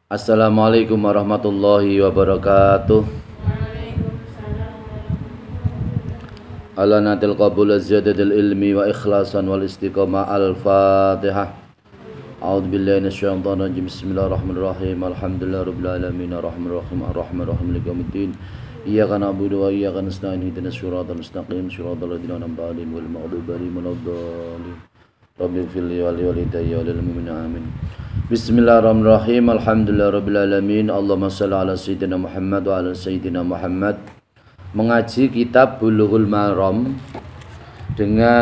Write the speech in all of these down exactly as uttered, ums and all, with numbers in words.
Assalamualaikum warahmatullahi wabarakatuh. Ala natil qabul ziyadatil ilmi wa ikhlasan wal istiqamah. Al-Fatihah. A'udzu billahi minasyaitonir rajim. Bismillahirrahmanirrahim. Alhamdulillahi rabbil alamin arrahmanir rahim arrahmanir rahim maliki yaumiddin. Iyyaka na'budu wa iyyaka nasta'in ihdinas siratal mustaqim siratal ladzina an'amta 'alaihim ghairil maghdubi 'alaihim waladdallin. Rabbi ighfirli wa li walidayya wa lil mu'minina amin. Bismillahirrahmanirrahim. Alhamdulillahirabbil alamin. Allahumma shalli ala sayyidina Muhammad wa ala sayyidina Muhammad. Mengaji kitab Bulughul Maram dengan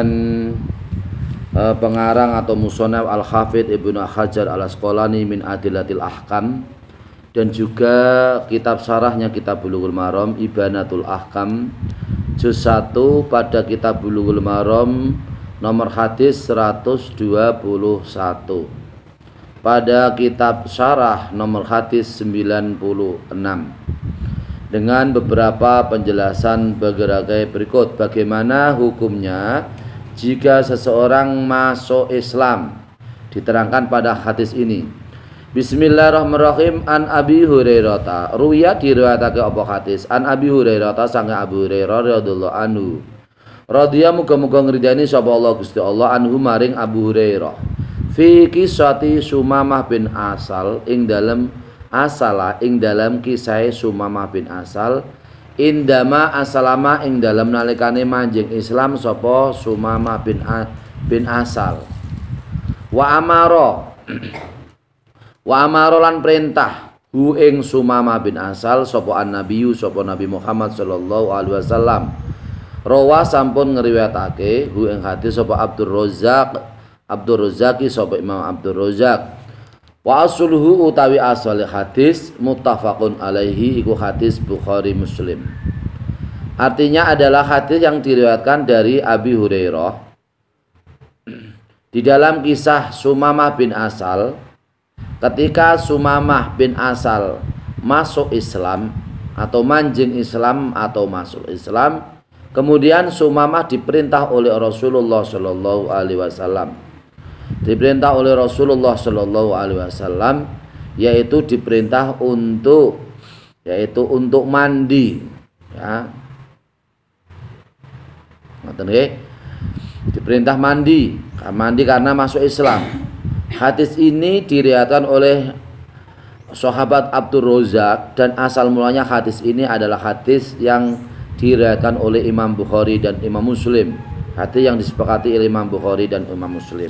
uh, pengarang atau musannaf Al-Hafidz Ibnu Hajar Al-Asqalani min Adillatil Ahkam, dan juga kitab syarahnya kitab Bulughul Maram Ibanatul Ahkam juz satu pada kitab Bulughul Maram nomor hadis seratus dua puluh satu, pada kitab syarah nomor hadis sembilan puluh enam, dengan beberapa penjelasan berbagai berikut. Bagaimana hukumnya jika seseorang masuk Islam? Diterangkan pada hadis ini. Bismillahirrahmanirrahim. An Abi Hurairah, ruya diriwayatake apa hadis an Abi Hurairah sange Abu Hurairah radhiyallahu anhu. Radhiya muga-muga ngridani sapa Allah Gusti Allah anhu maring Abu Hurairah. Fi kisati Sumamah bin Asal ing dalem asala ing dalam kisah Sumamah bin Asal indama asalama ing dalam nalikane manjing Islam sapa Sumamah bin A, bin Asal wa amara wa amara lan perintah hu ing Sumamah bin Asal sapa an-nabiyyu sapa Nabi Muhammad sallallahu alaihi wasallam. Rawa sampun ngriwayatake hu ing hadis sapa Abdur Razzaq Abdur Razzaqi sapa Imam Abdur Razzaq. Wa asluhu utawi asal hadis muttafaqun alaihi iku hadis Bukhari Muslim. Artinya adalah hadis yang diriwayatkan dari Abi Hurairah di dalam kisah Sumamah bin Asal. Ketika Sumamah bin Asal masuk Islam atau manjing Islam atau masuk Islam, kemudian Sumamah diperintah oleh Rasulullah Shallallahu Alaihi Wasallam, diperintah oleh Rasulullah Shallallahu Alaihi Wasallam, yaitu diperintah untuk yaitu untuk mandi, ya, diperintah mandi, mandi karena masuk Islam. Hadis ini diriwayatkan oleh sahabat Abdur Razzaq, dan asal mulanya hadis ini adalah hadis yang diriwayatkan oleh Imam Bukhari dan Imam Muslim, hadis yang disepakati oleh Imam Bukhari dan Imam Muslim.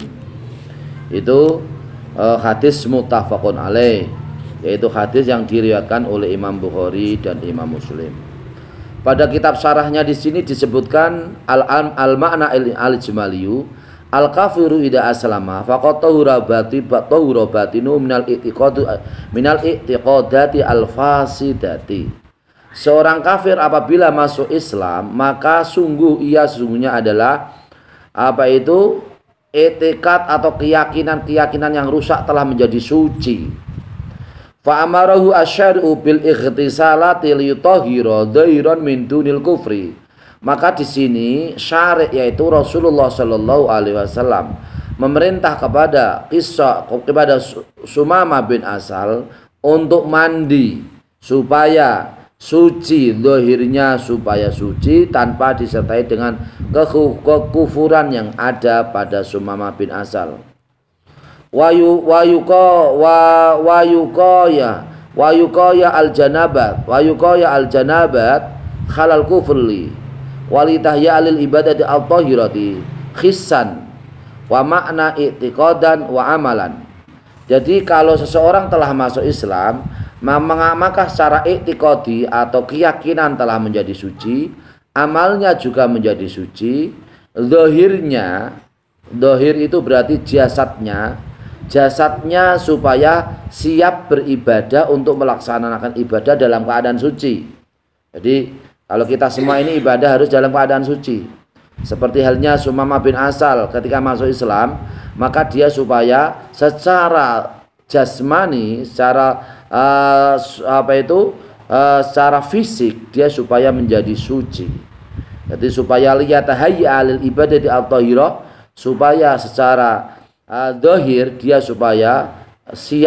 Itu uh, hadis muttafaqun alaih, yaitu hadis yang diriwayatkan oleh Imam Bukhari dan Imam Muslim. Pada kitab syarahnya di sini disebutkan al-makna al-ijmaliyu al-kafiru ida aslama faqad tahura bati tahura batinu minal i'tiqad minal i'tiqadati al-fasidati. Seorang kafir apabila masuk Islam, maka sungguh ia sungguhnya adalah apa itu etikat atau keyakinan-keyakinan yang rusak telah menjadi suci. Fa amarahu asyari'u bil ightisalati liyutahhira dhairan min dunil kufri. Maka di sini syari' yaitu Rasulullah Shallallahu Alaihi Wasallam memerintah kepada kisah kepada Sumamah bin Asal untuk mandi supaya suci, zahirnya supaya suci tanpa disertai dengan kekufuran yang ada pada Sumamah bin Asal. Wayu wayuka wa wayuqaya wayuqaya al janabat wayuqaya al janabat khalal kufri walitahya alil ibadati al tahirati khissan wa makna i'tiqadan wa amalan. Jadi kalau seseorang telah masuk Islam, maka secara i'tiqadi atau keyakinan telah menjadi suci, amalnya juga menjadi suci, zahirnya, zahir itu berarti jasadnya, jasadnya supaya siap beribadah untuk melaksanakan ibadah dalam keadaan suci. Jadi kalau kita semua ini ibadah harus dalam keadaan suci. Seperti halnya Sumamah bin Asal ketika masuk Islam, maka dia supaya secara jasmani, secara uh, apa itu uh, secara fisik dia supaya menjadi suci. Jadi supaya liyatahayya alil ibadati al-tahirah, supaya secara uh, zahir dia supaya siap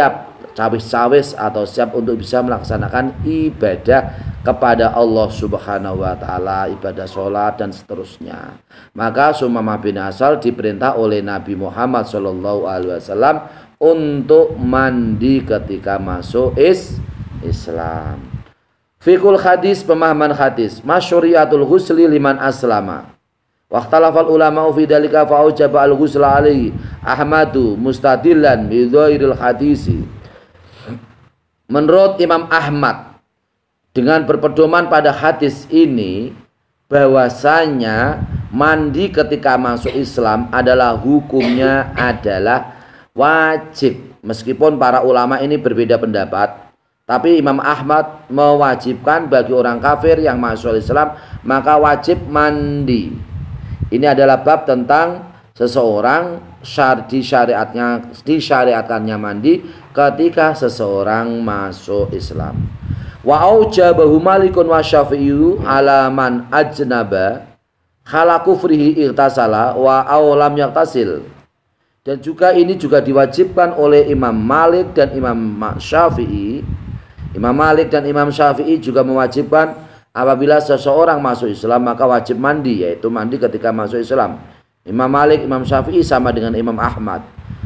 cawis-cawis atau siap untuk bisa melaksanakan ibadah kepada Allah Subhanahu wa taala, ibadah sholat dan seterusnya. Maka Sumamah bin Asal diperintah oleh Nabi Muhammad shallallahu alaihi wasallam untuk mandi ketika masuk is Islam. Fikul hadis, pemahaman hadis. Masyuriatul ghusli liman aslama. Waqtalafal ulama fi dzalika fa aujaba al-ghusla alaihi Ahmadu mustadillan bi dhairil hadisi. Menurut Imam Ahmad, dengan berpedoman pada hadis ini, bahwasanya mandi ketika masuk Islam adalah hukumnya adalah wajib. Meskipun para ulama ini berbeda pendapat, tapi Imam Ahmad mewajibkan bagi orang kafir yang masuk Islam maka wajib mandi. Ini adalah bab tentang seseorang syar di syariatnya disyariatkannya mandi ketika seseorang masuk Islam. Wa aujabahu Malikun wa Syafi'i ala man ajnaba khala kufrihi irtasala wa aw lam yaktasil. Dan juga ini juga diwajibkan oleh Imam Malik dan Imam Syafi'i. Imam Malik dan Imam Syafi'i juga mewajibkan apabila seseorang masuk Islam maka wajib mandi, yaitu mandi ketika masuk Islam. Imam Malik, Imam Syafi'i sama dengan Imam Ahmad.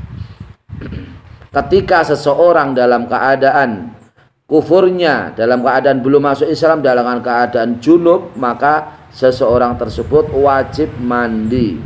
Ketika seseorang dalam keadaan kufurnya, dalam keadaan belum masuk Islam, dalam keadaan junub, maka seseorang tersebut wajib mandi.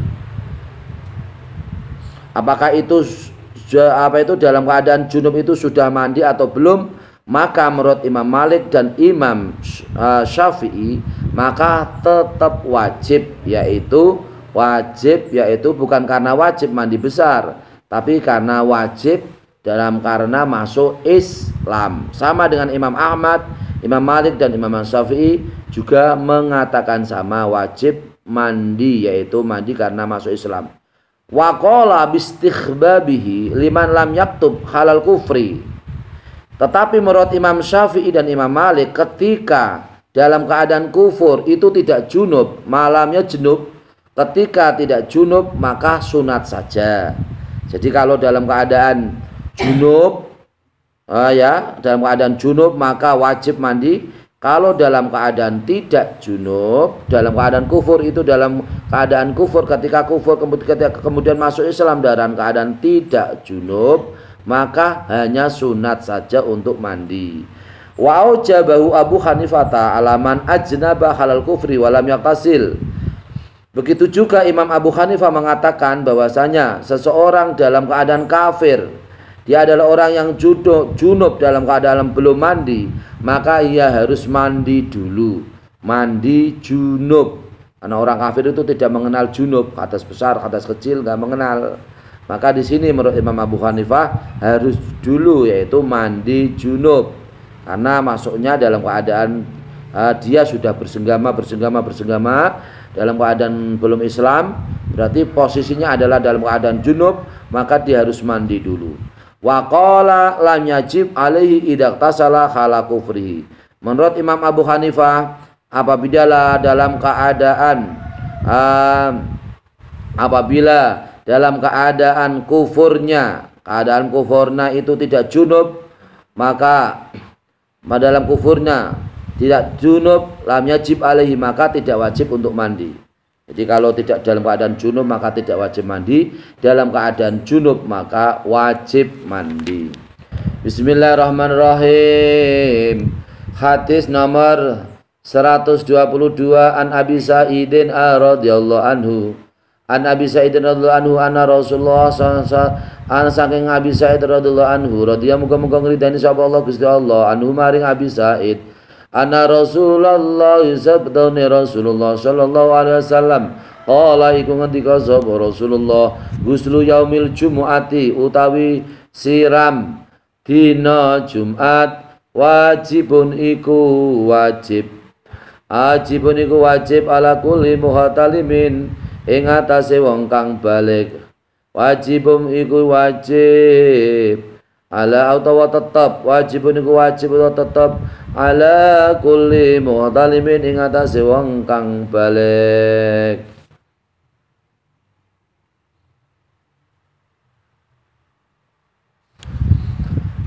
Apakah itu apa itu dalam keadaan junub itu sudah mandi atau belum? Maka menurut Imam Malik dan Imam Syafi'i maka tetap wajib, yaitu wajib yaitu bukan karena wajib mandi besar, tapi karena wajib dalam karena masuk Islam. Sama dengan Imam Ahmad, Imam Malik dan Imam Syafi'i juga mengatakan sama, wajib mandi, yaitu mandi karena masuk Islam. Wa qala bistighbabihi liman lam yaktub halal kufri. Tetapi menurut Imam Syafi'i dan Imam Malik, ketika dalam keadaan kufur itu tidak junub, malamnya junub, ketika tidak junub maka sunat saja. Jadi kalau dalam keadaan junub, uh, ya dalam keadaan junub maka wajib mandi. Kalau dalam keadaan tidak junub, dalam keadaan kufur itu dalam keadaan kufur, ketika kufur kemudian, kemudian masuk Islam dalam keadaan tidak junub, maka hanya sunat saja untuk mandi. Wa aujabahu Abu Hanifah alaman ajnaba halal kufri walam yaktasil. Begitu juga Imam Abu Hanifah mengatakan bahwasanya seseorang dalam keadaan kafir, dia adalah orang yang junub, junub dalam keadaan belum mandi, maka ia harus mandi dulu, mandi junub. Karena orang kafir itu tidak mengenal junub, hadas besar, hadas kecil nggak mengenal. Maka di sini menurut Imam Abu Hanifah harus dulu, yaitu mandi junub, karena masuknya dalam keadaan uh, dia sudah bersenggama, bersenggama, bersenggama dalam keadaan belum Islam, berarti posisinya adalah dalam keadaan junub, maka dia harus mandi dulu. Wa qala lam yajib alaihi idaktasala khala kufrihi. Menurut Imam Abu Hanifah, apabila dalam keadaan uh, apabila dalam keadaan kufurnya, keadaan kufurnya itu tidak junub, maka dalam kufurnya tidak junub, lam yajib alaihi, maka tidak wajib untuk mandi. Jadi kalau tidak dalam keadaan junub maka tidak wajib mandi, dalam keadaan junub maka wajib mandi. Bismillahirrahmanirrahim. Hadis nomor seratus dua puluh dua an Abi Sa'idin radhiyallahu anhu. An Abi Sa'id radhiyallahu anhu anna Rasulullah sallallahu alaihi wasallam, an saking Abi Sa'id radhiyallahu anhu, radhiyallahu muga-muga ngridani sapa Allah Gusti Allah, anhu maring Abi Sa'id, anna Rasulullah sabdane Rasulullah sallallahu alaihi wasallam, qala iku ngendika sapa Rasulullah, ghuslu yaumil jumu'ati utawi siram dina Jumat, wajibun iku wajib, wajibun iku wajib ala kulli muhatalimin, ing atase wong kang balik, wajibum iku wajib ala utawa tetep, wajibun iku wajib utawa tetep ala kulli muhtalimin, ing atase wong kang balik.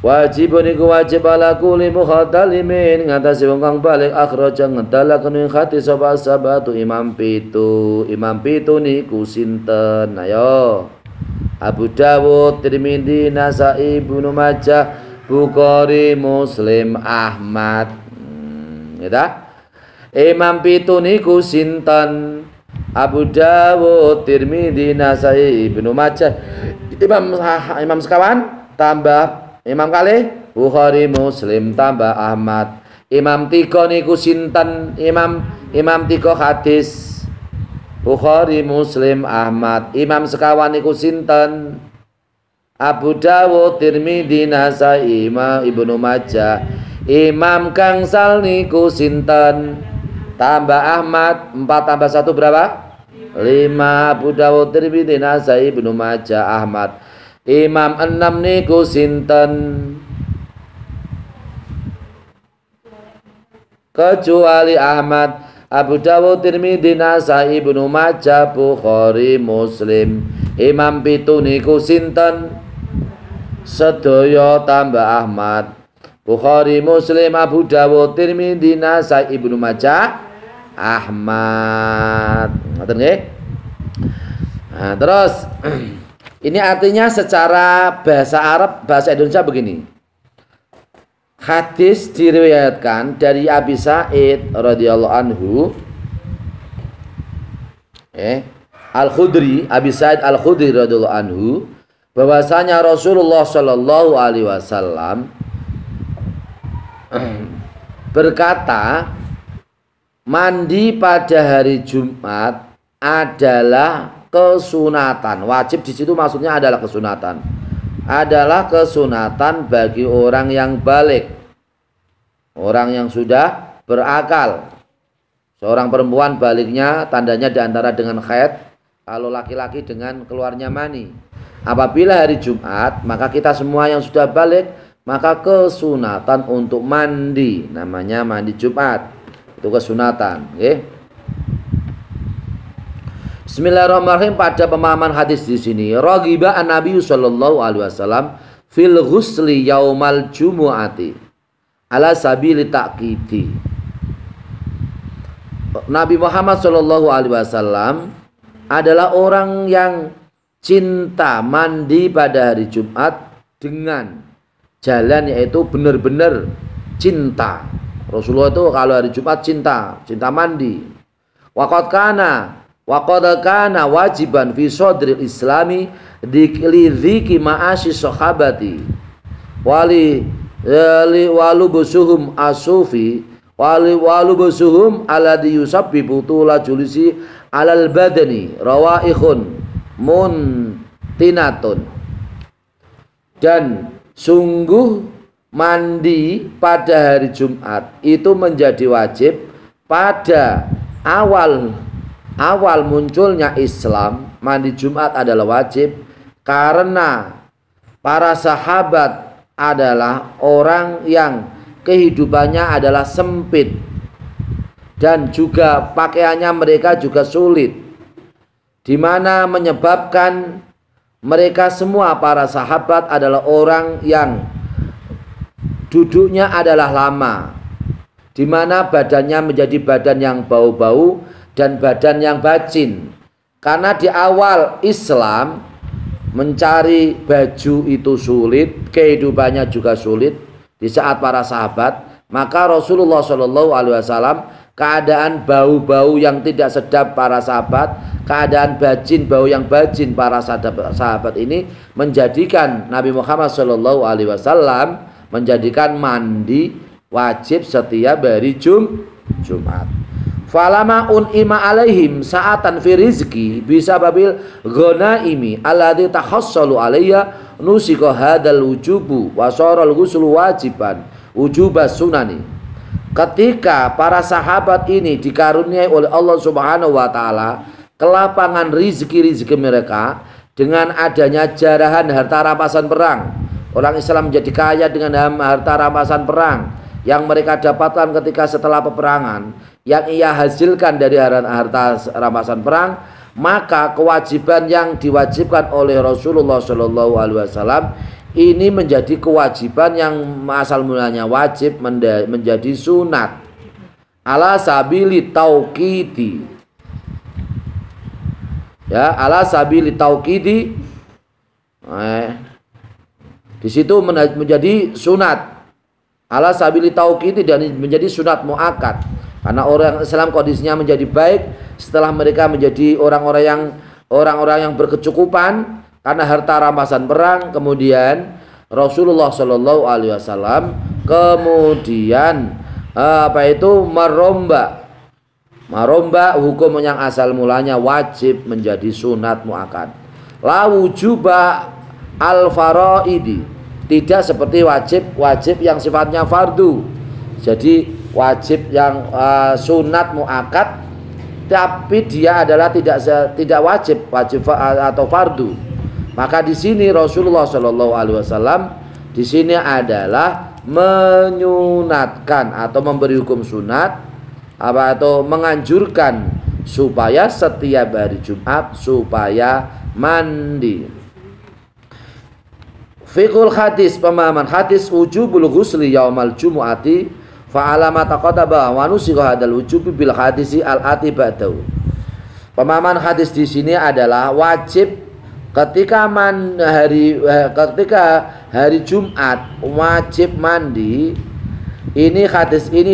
Wajib niku wajib ala kulli mukhatalimin ngatasi wong kang balik akhraja ngedalaken hati sapa sabatu imam pitu. Imam pitu niku sinten? Ayo. Abu Dawud, Tirmidzi, Nasa'i, Ibnu Majah, Bukhari, Muslim, Ahmad. Hmm, ya. Imam pitu niku sinten? Abu Dawud, Tirmidzi, Nasa'i, Ibnu Majah. Imam imam sekawan tambah imam kali Bukhari, Muslim tambah Ahmad. Imam tiga niku sinten? Imam imam tiga hadis Bukhari, Muslim, Ahmad. Imam sekawan niku sinten? Abu Dawud, Tirmidzi, Nasa'i, Ibnu Majah. Imam gangsal niku sinten? Tambah Ahmad. Empat tambah satu berapa? Lima. Abu Dawud, Tirmidzi, Nasa'i, Ibnu Majah, Ahmad. Imam enam niku sinten? Kecuali Ahmad, Abu Dawud, Tirmidzi, Nasa'i, Ibnu Majah, Bukhari, Muslim. Imam pitu niku sinten? Sedaya tambah Ahmad, Bukhari, Muslim, Abu Dawud, Tirmidzi, Nasa'i, Ibnu Majah, Ahmad. Ngoten nggih. Nah, terus ini artinya secara bahasa Arab, bahasa Indonesia begini. Hadis diriwayatkan dari Abi Sa'id radhiyallahu anhu, eh, Al-Khudri, Abi Sa'id Al-Khudri radhiyallahu anhu, bahwasanya Rasulullah Shallallahu alaihi wasallam berkata, mandi pada hari Jumat adalah kesunatan. Wajib di situ maksudnya adalah kesunatan. Adalah kesunatan bagi orang yang balik, orang yang sudah berakal. Seorang perempuan baliknya tandanya diantara dengan haid, kalau laki-laki dengan keluarnya mani. Apabila hari Jumat, maka kita semua yang sudah balik, maka kesunatan untuk mandi, namanya mandi Jumat. Itu kesunatan, okay? Bismillahirrahmanirrahim. Pada pemahaman hadis di sini, raghiba an-nabi sallallahu alaihi wasallam fil ghusli yaumal jumu'ati ala sabili ta'kidi. Nabi Muhammad sallallahu alaihi wasallam adalah orang yang cinta mandi pada hari Jumat dengan jalan yaitu benar-benar cinta. Rasulullah itu kalau hari Jumat cinta, cinta mandi. Waqad kana Waqad kana wajiban fi sadril islami dzikri ma'asyi sahabati wali walubusuhum asufi wali walubusuhum alladhi yusabbibu tula julisi alal badani rawaihun muntinatun. Dan sungguh mandi pada hari Jumat itu menjadi wajib pada awal Awal munculnya Islam. Mandi Jumat adalah wajib karena para sahabat adalah orang yang kehidupannya adalah sempit dan juga pakaiannya mereka juga sulit, di mana menyebabkan mereka semua para sahabat adalah orang yang duduknya adalah lama, di mana badannya menjadi badan yang bau-bau dan badan yang bacin. Karena di awal Islam mencari baju itu sulit, kehidupannya juga sulit di saat para sahabat, maka Rasulullah Shallallahu Alaihi Wasallam keadaan bau-bau yang tidak sedap para sahabat, keadaan bacin, bau yang bacin para sahabat ini menjadikan Nabi Muhammad Shallallahu Alaihi Wasallam menjadikan mandi wajib setiap hari Jum Jumat. Falama un'ima alaihim sa'atan fi rizki bisa babil ghanaimi alladzi tahassalu alayya nusika hadzal wujubu wa saral ghuslu wajiban wujubas sunani. Ketika para sahabat ini dikaruniai oleh Allah Subhanahu wa taala kelapangan rizki-rizki mereka dengan adanya jarahan harta rampasan perang. Orang Islam menjadi kaya dengan harta rampasan perang yang mereka dapatkan ketika setelah peperangan, yang ia hasilkan dari harta rampasan perang, maka kewajiban yang diwajibkan oleh Rasulullah Shallallahu Alaihi Wasallam ini menjadi kewajiban yang asal mulanya wajib menjadi sunat. Ala sabili tauqidi, ya, ala sabili tauqidi, eh, di situ menjadi sunat. Ala sabili tauqidi, dan menjadi sunat muakkad. Karena orang Islam kondisinya menjadi baik setelah mereka menjadi orang-orang yang orang-orang yang berkecukupan karena harta rampasan perang. Kemudian Rasulullah Shallallahu Alaihi Wasallam kemudian apa itu merombak merombak hukum yang asal mulanya wajib menjadi sunat muakkad. La wujuba al faraidi, tidak seperti wajib wajib yang sifatnya fardu. Jadi wajib yang uh, sunat muakkad tapi dia adalah tidak tidak wajib wajib atau fardu. Maka di sini Rasulullah Shallallahu Alaihi Wasallam di sini adalah menyunatkan atau memberi hukum sunat apa atau menganjurkan supaya setiap hari Jumat supaya mandi. Fiqhul hadis, pemahaman hadis wujubul ghusli yaumal jumu'ati fa alama taqaddama wa nusikha hadal wujubi bil hadisi al ati ba'dahu. Pemahaman hadis di sini adalah wajib ketika man hari ketika hari Jumat wajib mandi. Ini hadis ini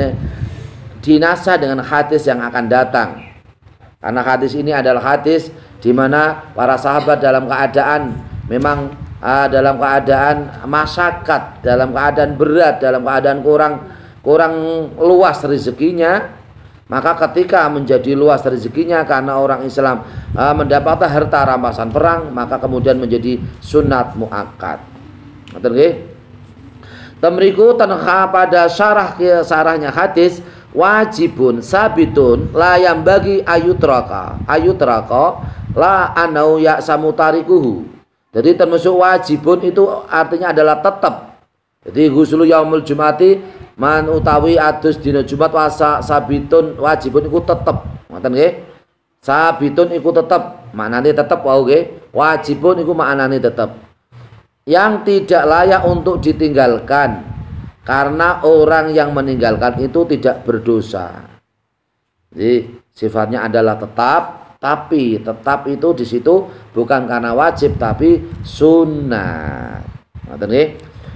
dinasa dengan hadis yang akan datang. Karena hadis ini adalah hadis di mana para sahabat dalam keadaan memang uh, dalam keadaan masyakat, dalam keadaan berat, dalam keadaan kurang kurang luas rezekinya. Maka ketika menjadi luas rezekinya karena orang Islam uh, mendapat harta rampasan perang, maka kemudian menjadi sunat muakkad. Ngoten nggih. Temriku tanha pada syarah syarahnya hadis wajibun sabitun la yang bagi ayutraka ayutraka la anau ya samutarikuhu. Jadi termasuk wajibun itu artinya adalah tetap. Jadi ghuslu yaumul jumati man utawi adus dina Jumat wasa sabitun wajibun iku tetep. Ngoten nggih. Sabitun iku tetep, maknane tetep wae nggih. Wajibun iku maknane tetep. Yang tidak layak untuk ditinggalkan karena orang yang meninggalkan itu tidak berdosa. Jadi sifatnya adalah tetap, tapi tetap itu di situ bukan karena wajib tapi sunnah. Ngoten nggih.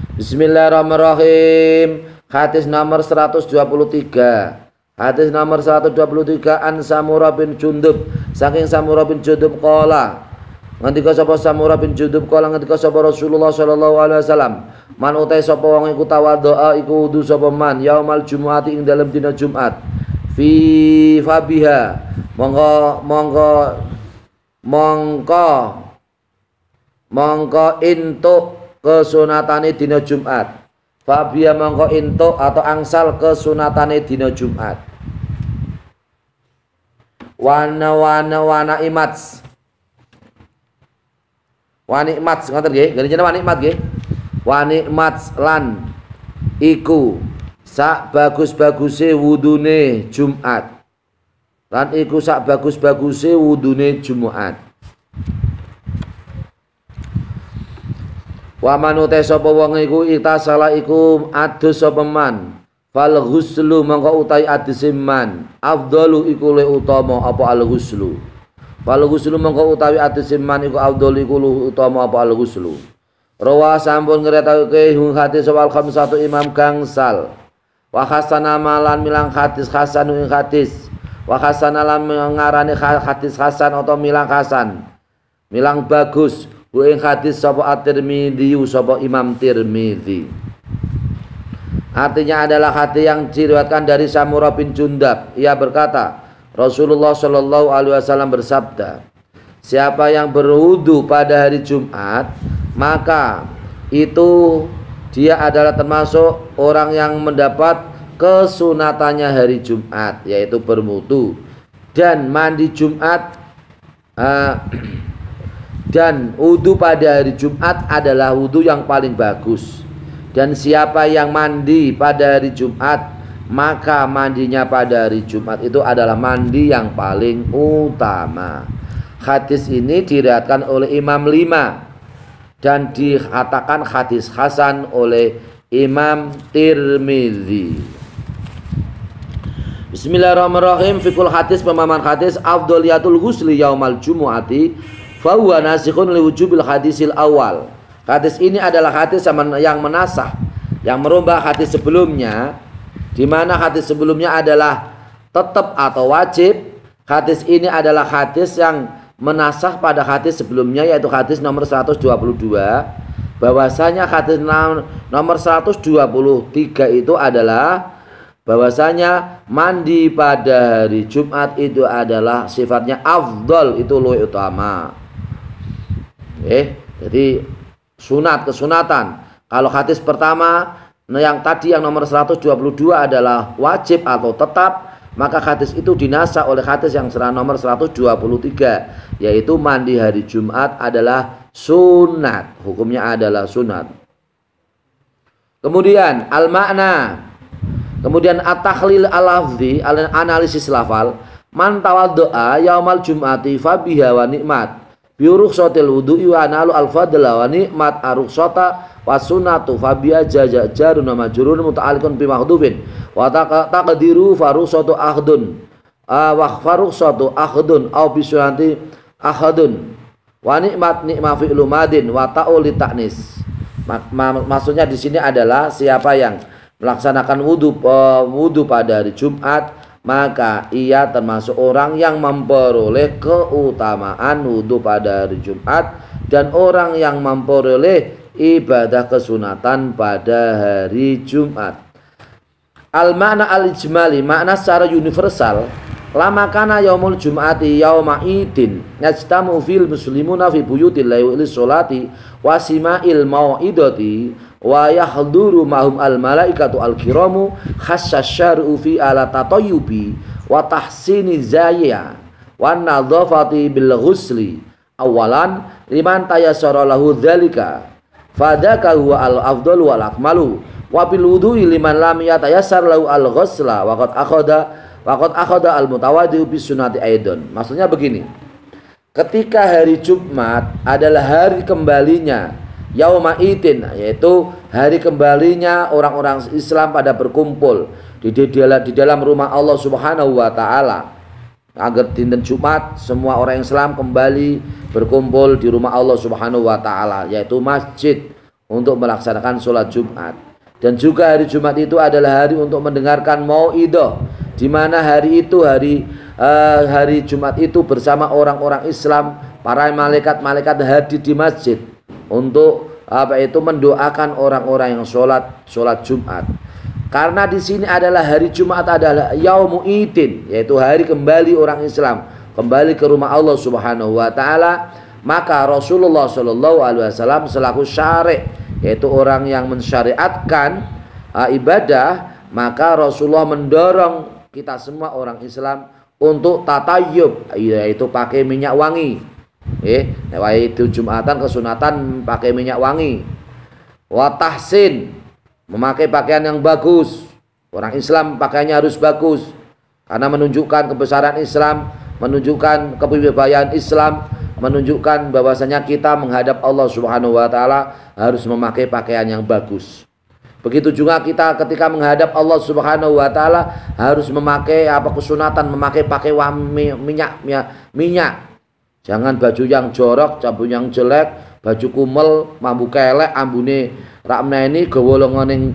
Bismillahirrahmanirrahim. Hadis nomor seratus dua puluh tiga. Hadis nomor seratus dua puluh tiga an Samurah bin Jundub. Saking Samurah bin Jundub qala. Ngendika sapa Samurah bin Jundub qala ngendika sapa Rasulullah sallallahu alaihi wasallam, man utai sapa wong iku tawaddoa iku wudu sapa man yaumal jumuati ing dalem dina Jumat. Fi fabiha monggo monggo mongko mongko entuk kesunatane dina Jumat. Fabia mongko into atau angsal kesunatane dina Jumat. Wana wana wana imats. Wani imats ngoten nggih, gane jenenge wani imat nggih. Wani imats lan iku sak bagus-baguse wudune Jumat. Lan iku sak bagus-baguse wudune Jumat. Wa manute sapa wong iku itasala iku adus sapa man fal ghuslu mongko utai adus man afdalu iku le utama apa al ghuslu fal ghuslu mongko utawi adus man iku afdalu iku utama apa al ghuslu. Rawa sampun ngretake hadis wal khamsatu imam gangsal wa hasana malan milang hadis hasan ing hadis wa hasana lan ngarani hadis hasan atau milang hasan milang bagus bu ing hadis sapa at-Tirmidzi sapa Imam Tirmidzi. Artinya adalah hadis yang diriwayatkan dari Samurah bin Jundab. Ia berkata, Rasulullah Shallallahu alaihi wasallam bersabda, siapa yang berwudu pada hari Jumat, maka itu dia adalah termasuk orang yang mendapat kesunatannya hari Jumat, yaitu berwudu dan mandi Jumat. Uh, Dan wudu pada hari Jumat adalah wudu yang paling bagus. Dan siapa yang mandi pada hari Jumat, maka mandinya pada hari Jumat itu adalah mandi yang paling utama. Hadis ini diriwayatkan oleh Imam lima. dan dikatakan hadis hasan oleh Imam Tirmidzi. Bismillahirrahmanirrahim. Fikul hadis, pemahaman hadis. Afdhaliyatul ghusli yaumal jumu'ati fa huwa nasikhun li wujubil hadisil awal. Hadis ini adalah hadis yang menasah, yang merubah hadis sebelumnya, di mana hadis sebelumnya adalah tetap atau wajib. Hadis ini adalah hadis yang menasah pada hadis sebelumnya, yaitu hadis nomor seratus dua puluh dua. Bahwasanya hadis nomor seratus dua puluh tiga itu adalah bahwasanya mandi pada hari Jumat itu adalah sifatnya afdol, itu lebih utama. Eh, jadi sunat, kesunatan. Kalau hadis pertama yang tadi yang nomor seratus dua puluh dua adalah wajib atau tetap, maka hadis itu dinasah oleh hadis yang nomor seratus dua puluh tiga, yaitu mandi hari Jumat adalah sunat, hukumnya adalah sunat. Kemudian al-makna, kemudian at-takhlil al-lafzi, analisis lafal. Man tawaddo'a yaumal jum'ati fa biha wa ni'mat bi rukhsatil wudu'i wa analu al-fadla wa ni'mat ar-rukhsata wa sunnatu fa biha jajarun wa majrurun muta'alliqun bi mahdhufin wa taqdiru fa rukhsatu akhdun wa farukhsatu akhdun aw bi sunnati akhdun wa ni'mat ni'ma fi'lu madin wa ta'ul li ta'nis. Maksudnya di sini adalah siapa yang melaksanakan wudhu, uh, wudhu pada hari Jumat, maka ia termasuk orang yang memperoleh keutamaan wudhu pada hari Jumat, dan orang yang memperoleh ibadah kesunatan pada hari Jumat. Al-makna al-ijmali, makna secara universal. Lama kana yaumul jum'ati yauma idin yajtamu fil muslimuna fi buyutil laili sholati wa sima'il mau'idati wa yahduru mahum al malaikatu al kiramu khasyasyar'u fi ala tatayyubi wa tahsini zaya wa nadhafati bil ghusli awalan liman tayassara lahu dzalika fadzaka huwa al afdalu wal akmalu wa bil wudu'i liman lam yatayassar lahu al ghusla wa qad akhadha wa qad akhadha al mutawaddi bis sunnati aidon. Maksudnya begini, ketika hari Jumat adalah hari kembalinya yauma idin, yaitu hari kembalinya orang-orang Islam pada berkumpul di, di, di dalam rumah Allah Subhanahu wa taala. Agar dinten Jumat semua orang Islam kembali berkumpul di rumah Allah Subhanahu wa taala, yaitu masjid, untuk melaksanakan sholat Jumat. Dan juga hari Jumat itu adalah hari untuk mendengarkan mau'idah, di mana hari itu hari uh, hari Jumat itu bersama orang-orang Islam, para malaikat-malaikat hadir di masjid untuk apa itu mendoakan orang-orang yang sholat sholat Jumat. Karena di sini adalah hari Jumat adalah yaumu idin, yaitu hari kembali orang Islam kembali ke rumah Allah Subhanahu wa taala, maka Rasulullah Shallallahu alaihi wasallam selaku syari', yaitu orang yang mensyariatkan uh, ibadah, maka Rasulullah mendorong kita semua orang Islam untuk tatayyub, yaitu pakai minyak wangi. Eh, yaitu Jumatan kesunatan pakai minyak wangi. Wa tahsin, memakai pakaian yang bagus. Orang Islam pakaiannya harus bagus karena menunjukkan kebesaran Islam, menunjukkan kepribadian Islam, menunjukkan bahwasanya kita menghadap Allah Subhanahu wa taala harus memakai pakaian yang bagus. Begitu juga kita ketika menghadap Allah Subhanahu wa taala harus memakai apa kesunatan, memakai pakai minyak minyak. minyak. Jangan baju yang jorok, baju yang jelek, baju kumel, mambu kelek, ambune rakmene ini gawa lenganing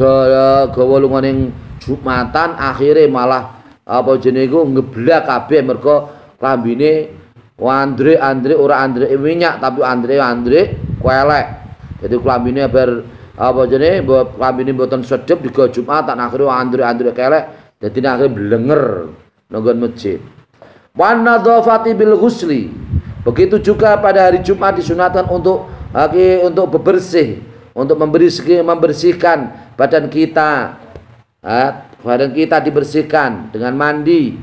gawa lenganing Jumatan, akhirnya malah apa jenenge iku ngeblak kabeh mergo klambine Andre Andre ora Andre minyak tapi Andre Andre kelek. Jadi klambine ber apa jenenge klambine mboten sedep digo Jumatan, akhirnya Andre Andre kelek, dadi akhirnya blenger nanggon masjid. Wan nadzafati bil ghusli. Begitu juga pada hari Jumat disunatkan untuk lagi untuk bebersih, untuk membersihkan, membersihkan badan kita. Nah, badan kita dibersihkan dengan mandi.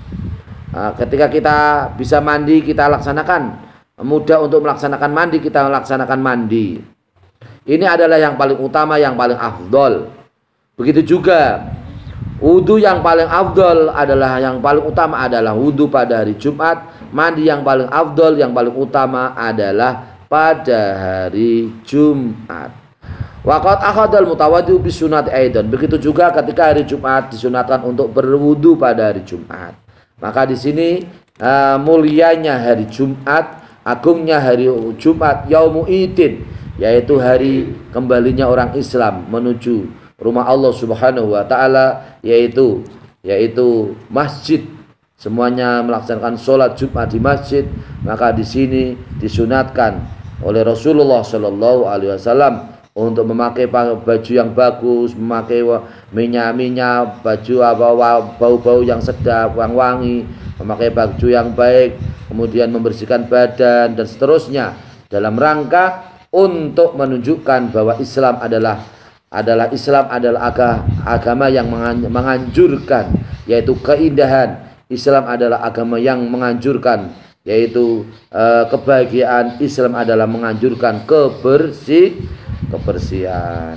Nah, ketika kita bisa mandi, kita laksanakan. Mudah untuk melaksanakan mandi, kita laksanakan mandi. Ini adalah yang paling utama, yang paling afdol. Begitu juga wudhu yang paling afdol adalah yang paling utama adalah wudhu pada hari Jumat. Mandi yang paling afdol, yang paling utama adalah pada hari Jumat. Waqat akhadal mutawaddi bi sunat aidan. Begitu juga ketika hari Jumat disunatkan untuk berwudu pada hari Jumat. Maka di sini uh, mulianya hari Jumat, agungnya hari Jumat, yaumu idin, yaitu hari kembalinya orang Islam menuju rumah Allah Subhanahu wa taala, yaitu yaitu masjid. Semuanya melaksanakan sholat Jumat di masjid. Maka di sini disunatkan oleh Rasulullah Shallallahu alaihi wasallam untuk memakai baju yang bagus, memakai minyak-minyak, baju apa bau-bau yang sedap, yang wangi, memakai baju yang baik, kemudian membersihkan badan dan seterusnya, dalam rangka untuk menunjukkan bahwa Islam adalah adalah Islam adalah agama yang menganjurkan, yaitu keindahan. Islam adalah agama yang menganjurkan, yaitu eh, kebahagiaan. Islam adalah menganjurkan kebersih kebersihan.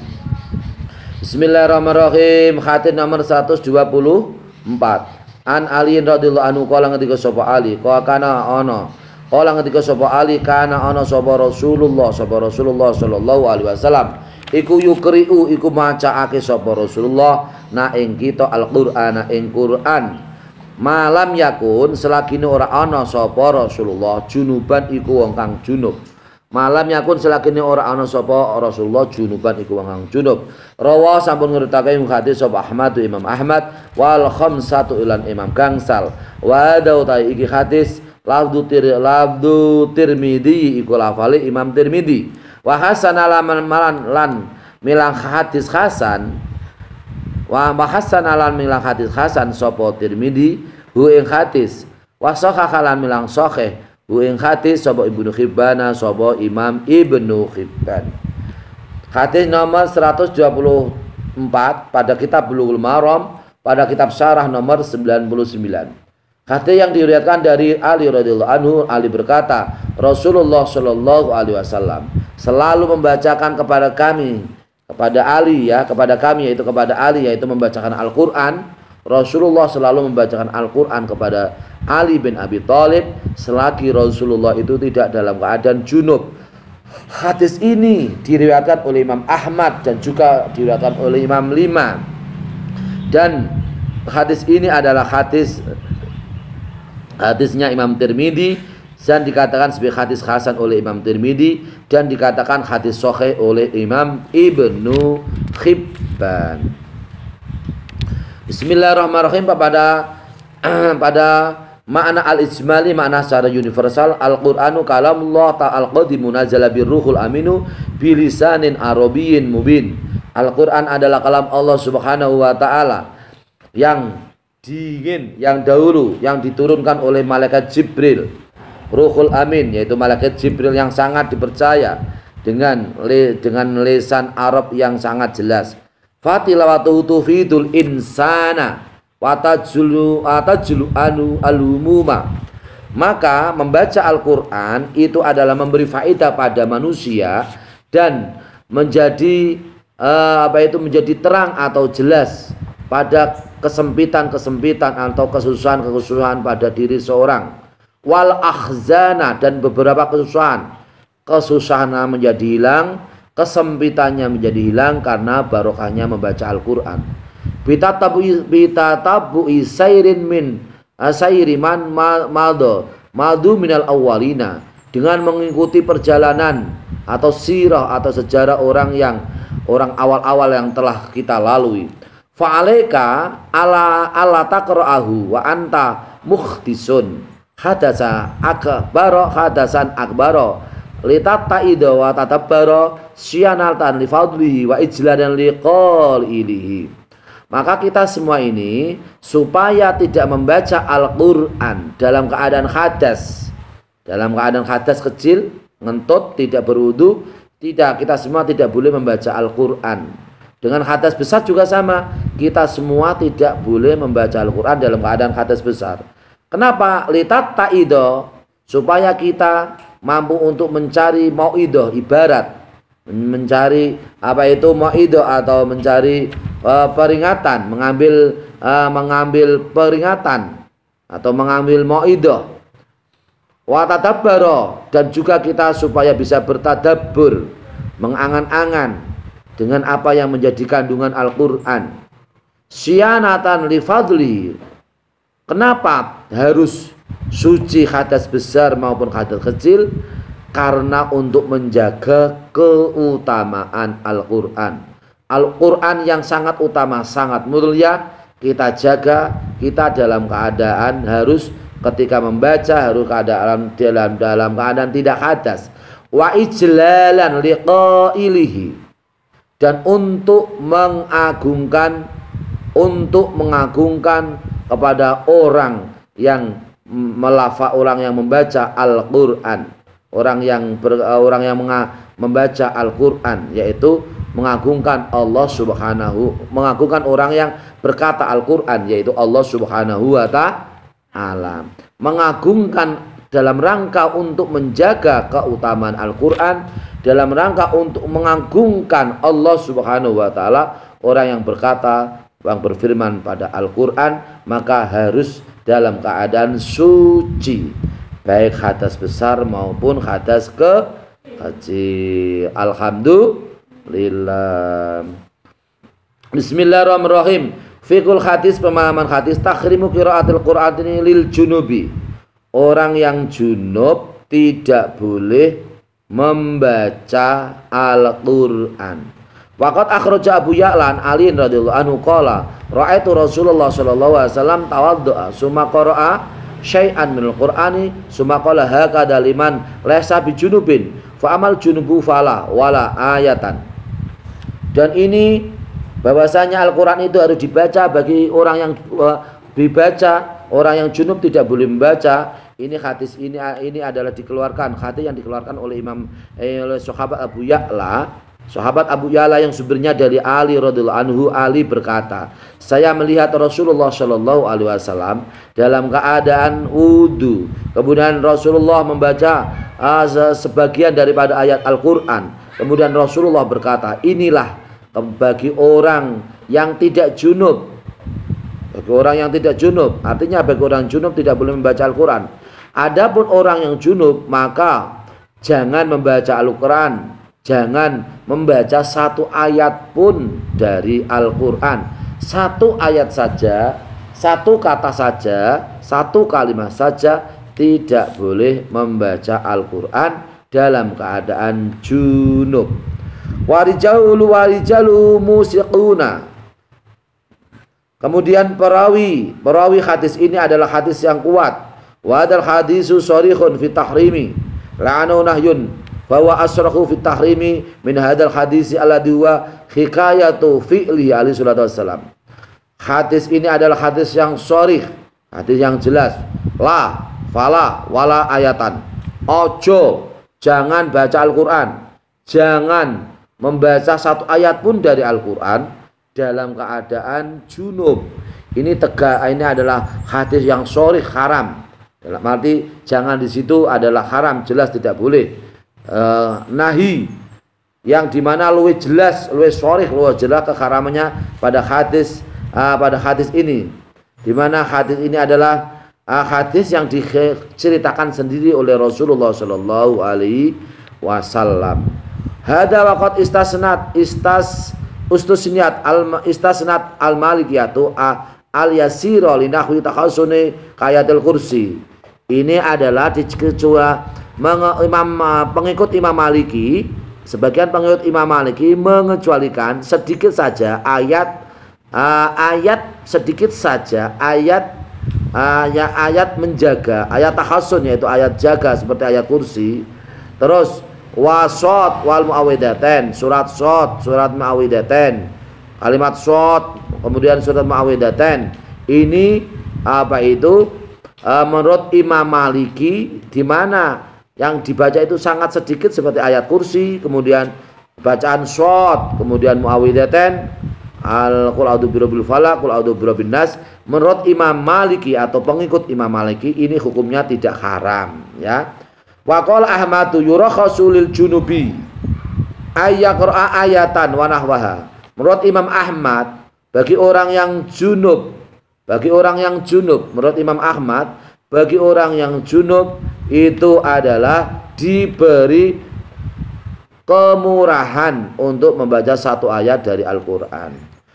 Bismillahirrahmanirrahim. Hadis nomor seratus dua puluh empat. An Ali radhiyallahu anhu qala ngendika sapa Ali, qala kana ana. Qala ngendika sapa Ali kana ana sapa Rasulullah sapa Rasulullah sallallahu alaihi wasallam. Iku yukriu iku macaake sapa Rasulullah na ing kita Al-Qur'an ing Qur'an. Malam yakun selagi ora ana sapa Rasulullah junuban iku wong kang junub. Malam yakun selagi ora ana sapa Rasulullah junuban iku wong kang junub. Rawa sampun ngeritake hadis sapa Ahmad Imam Ahmad wal khamsatu ilan Imam gangsal. Wa dautai iki hadis lafdu tir lafdu Tirmidzi iku lafali Imam Tirmidzi. Wa hasan alaman malan lan milang hadis hasan. Wa bahasan alan milang hadis hasan sapa Tirmidzi hu ing hadis. Wa sahah lan milang sahih hu ing hadis sapa Ibnu Hibban sapa Imam Ibnu Hibban. Hadis nomor seratus dua puluh empat pada kitab Bulughul Maram, pada kitab syarah nomor sembilan puluh sembilan. Hadis yang diriwayatkan dari Ali radhiyallahu anhu, Ali berkata, Rasulullah shallallahu alaihi wasallam selalu membacakan kepada kami, kepada Ali ya, kepada kami yaitu kepada Ali, yaitu membacakan Al-Qur'an. Rasulullah selalu membacakan Al-Qur'an kepada Ali bin Abi Thalib selagi Rasulullah itu tidak dalam keadaan junub. Hadis ini diriwayatkan oleh Imam Ahmad dan juga diriwayatkan oleh Imam Lima. Dan hadis ini adalah hadis hadisnya Imam Tirmidzi dan dikatakan sebagai hadis hasan oleh Imam Tirmidzi dan dikatakan hadis sahih oleh Imam Ibnu Hibban. Bismillahirrahmanirrahim. Pada pada makna al-ijmali, makna secara universal, Al-Qur'anu kalamullah ta'al qadimu nazala birruhul aminu bilisanin arabiyyin mubin. Al-Qur'an adalah kalam Allah Subhanahu wa taala yang dingin, yang dahulu, yang diturunkan oleh malaikat Jibril, Ruhul Amin, yaitu malaikat Jibril yang sangat dipercaya, dengan le, dengan lisan Arab yang sangat jelas. Fatilawatuhu tufidul insana watajulu atajulu anu alumuma. Maka membaca Al-Qur'an itu adalah memberi faedah pada manusia dan menjadi uh, apa itu menjadi terang atau jelas pada kesempitan-kesempitan atau kesusahan-kesusahan pada diri seorang. Wal akhzana, dan beberapa kesusahan kesusahan menjadi hilang, kesempitannya menjadi hilang karena barokahnya membaca Al-Qur'an. Bita tabu bita tabu isairin min asairiman maldo maldu minal awalina, dengan mengikuti perjalanan atau sirah atau sejarah orang yang orang awal-awal yang telah kita lalui. Fa'alaika ala ala taqra'ahu wa anta mukhtisun hadasa akbaro hadasan akbaro litata ida wa tatabbaro syianatan li fadlihi wa ijladan li qalihi. Maka kita semua ini supaya tidak membaca Al-Qur'an dalam keadaan hadas, dalam keadaan hadas kecil, ngentut, tidak berwudu, tidak, kita semua tidak boleh membaca Al-Qur'an. Dengan hadas besar juga sama, kita semua tidak boleh membaca Al-Qur'an dalam keadaan hadas besar. Kenapa? Litat ta'ido, supaya kita mampu untuk mencari mau'idoh, ibarat mencari apa itu mau'idoh atau mencari uh, peringatan, mengambil uh, mengambil peringatan atau mengambil mau'idoh. Wa tadabbara, dan juga kita supaya bisa bertadabbur, mengangan-angan dengan apa yang menjadi kandungan Al-Qur'an. Syianatan li fadli. Kenapa harus suci hadas besar maupun hadas kecil? Karena untuk menjaga keutamaan Al-Qur'an. Al-Qur'an yang sangat utama, sangat mulia, kita jaga. Kita dalam keadaan harus ketika membaca harus keadaan dalam dalam keadaan tidak hadas. Wa ijlalan liqailihi, dan untuk mengagungkan untuk mengagungkan kepada orang yang melafaz, orang yang membaca Al-Qur'an, orang yang ber, orang yang menga, membaca Al-Qur'an, yaitu mengagungkan Allah Subhanahu, mengagungkan orang yang berkata Al-Qur'an, yaitu Allah Subhanahu wa ta'ala. Mengagungkan dalam rangka untuk menjaga keutamaan Al-Qur'an, dalam rangka untuk mengagungkan Allah Subhanahu wa ta'ala. Orang yang berkata, yang berfirman pada Al-Qur'an, maka harus dalam keadaan suci, baik hadas besar maupun hadas ke kecil. Alhamdulillah. Bismillahirrahmanirrahim. Fikul hadis, pemahaman hadis. Takhrimu qiraatil Qur'an lil junubi. Orang yang junub tidak boleh membaca Al-Qur'an. Waqat akhraja Abu Ya'lan Ali radhiyallahu anhu qala ra'aitu Rasulullah sallallahu alaihi wasallam tawaddu'a summa qara'a syai'an minal Qur'ani summa qala hakadha liman laysa bijunubin fa amal junubu fala wala ayatan. Dan ini bahwasanya Al-Qur'an itu harus dibaca bagi orang yang uh, dibaca, orang yang junub tidak boleh membaca. Ini hadis ini ini adalah dikeluarkan, hadis yang dikeluarkan oleh Imam eh, oleh sahabat Abu Ya'la. Sahabat Abu Ya'la yang sumbernya dari Ali radhiyallahu anhu. Ali berkata, saya melihat Rasulullah shallallahu alaihi wasallam dalam keadaan wudu. Kemudian Rasulullah membaca uh, sebagian daripada ayat Al-Qur'an. Kemudian Rasulullah berkata, inilah bagi orang yang tidak junub. Bagi orang yang tidak junub, artinya bagi orang junub tidak boleh membaca Al-Qur'an. Adapun orang yang junub, maka jangan membaca Al-Qur'an. Jangan membaca satu ayat pun dari Al-Qur'an. Satu ayat saja, satu kata saja, satu kalimat saja, tidak boleh membaca Al-Qur'an dalam keadaan junub. Warijalu warijalu musiquna. Kemudian perawi, perawi hadis ini adalah hadis yang kuat. Wa hadal hadisu sharihun fi tahrimi la'anu nahyun bahwa asrahu fit tahrimi min hadal hadisi alladhi huwa hikayatu fi'li alaihi salatu wassalam. Hadis ini adalah hadis yang sharih, hadis yang jelas. La fala wala ayatan. Ojo, jangan baca Al-Qur'an, jangan membaca satu ayat pun dari Al-Qur'an dalam keadaan junub. Ini tegak, ini adalah hadis yang sharih, haram. Dalam arti jangan di situ adalah haram, jelas tidak boleh. Uh, nahi yang dimana luwih jelas, luwih sharih, luwih jelas keharamannya pada hadis uh, pada hadis ini, dimana hadis ini adalah uh, hadis yang diceritakan sendiri oleh Rasulullah Shallallahu Alaihi Wasallam. Hada waqat istasnat istas ustusniyat al istasnat al malikiyatu al yasiro linahwi takhasuni kayatil kursi. Ini adalah dikecuali Imam, pengikut Imam Maliki, sebagian pengikut Imam Maliki mengecualikan sedikit saja ayat uh, ayat sedikit saja ayat uh, ya, ayat menjaga, ayat tahassun, yaitu ayat jaga seperti ayat kursi. Terus wasot wal muawwidatain, surat sot, surat muawwidatain, kalimat sot, kemudian surat muawwidatain. Ini apa itu uh, menurut Imam Maliki, di mana yang dibaca itu sangat sedikit seperti ayat kursi, kemudian bacaan shot, kemudian muawwidatain, al-qul a'udzu birabbil falaq, qul a'udzu birabbin nas. Menurut Imam Maliki atau pengikut Imam Maliki, ini hukumnya tidak haram, ya. Wa qala Ahmadu yurakhasu lil junubi ayyaqra ayatan wa nahwaha. Menurut Imam Ahmad, bagi orang yang junub, bagi orang yang junub, menurut Imam Ahmad, bagi orang yang junub itu adalah diberi kemurahan untuk membaca satu ayat dari Al-Quran.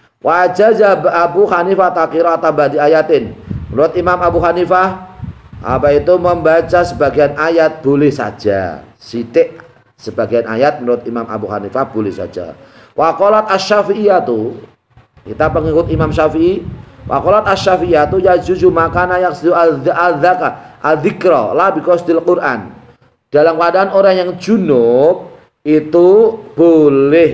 Wajazab Abu Hanifah qira'ata ba'di ayatin. Menurut Imam Abu Hanifah, apa itu membaca sebagian ayat boleh saja. Sitik sebagian ayat menurut Imam Abu Hanifah boleh saja. Wa qalat asy-Syafi'iyatu, kita pengikut Imam Syafi'i, wa qalat asy-Syafi'iyatu yajuzu makana yaqsidu al-dzaka al-dzikra la biqasdil Qur'an. Dalam keadaan orang yang junub itu boleh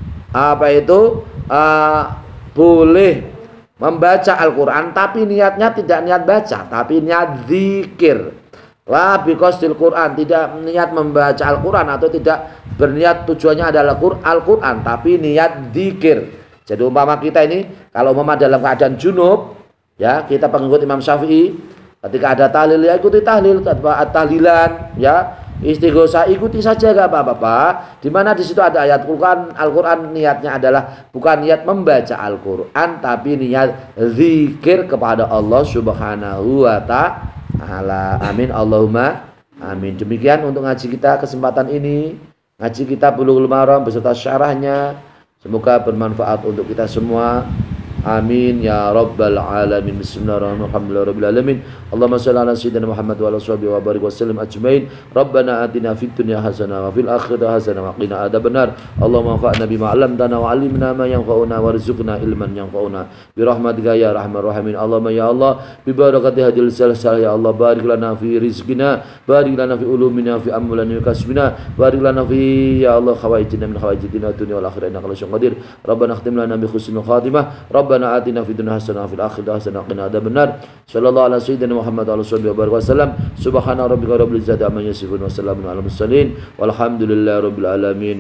apa itu uh, boleh membaca Al-Quran tapi niatnya tidak niat baca, tapi niat zikir. La biqasdil Quran, tidak niat membaca Al-Quran atau tidak berniat tujuannya adalah Al-Quran tapi niat zikir. Jadi umpama kita ini kalau umpama dalam keadaan junub, ya kita pengikut Imam Syafi'i, ketika ada tahlil ya ikuti tahlil, ketika tahlilan ya istighosah ikuti saja, gak apa-apa. Dimana di situ ada ayat Quran, Al-Quran niatnya adalah bukan niat membaca Al-Quran tapi niat zikir kepada Allah Subhanahu wa ta'ala. Amin Allahumma amin. Demikian untuk ngaji kita kesempatan ini, ngaji kita Bulughul Maram beserta syarahnya. Semoga bermanfaat untuk kita semua. Amin ya rabbal alamin. Bismillahirrahmanirrahim. Allahumma shalli ala sayyidina Muhammad wa ala sahbihi wa barik wa sallim ajmain. Rabbana atina fid dunya hasanah wa fil akhirati hasanah wa qina adzabannar. Allahumma anfa'na bima 'allamtana wa 'allimna ma yanfa'una warzuqna ilman yanfa'una bi rahmatika ya arhamar rahimin. Allahumma ya Allah bi barakati hadhil salsal ya Allah barik lana fi rizqina, barik lana fi ulumina, fi amwalina wa kasbina, barik lana fi ya Allah khawaijina min khawaijina dunya wal akhirah innaka la qadir. Rabbana khtim lana bi husnil khatimah. Rabbana atina fid dunya hasanah wa fil akhirati hasanah wa qina adzabannar. Sallallahu ala sayyidina Muhammad wa ala sahbihi wa barik wasallam. Subhana rabbika rabbil izzati amma yasifun wa salamun alal mursalin walhamdulillahi rabbil alamin.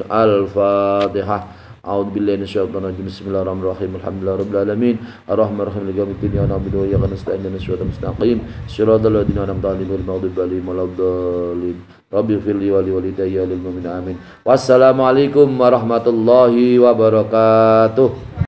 Al-Fatihah. A'udzu billahi minasyaitonir rajim. Bismillahirrahmanirrahim. Alhamdulillahi rabbil alamin. Arrahmanir rahim. Maliki yaumiddin. Iyyaka na'budu wa iyyaka nasta'in. Ihdinas siratal mustaqim. Shiratal ladzina an'amta 'alaihim ghairil maghdubi 'alaihim waladdallin. Rabbi firli wa li walidayya lil mu'minin. Amin. Wassalamualaikum warahmatullahi wabarakatuh.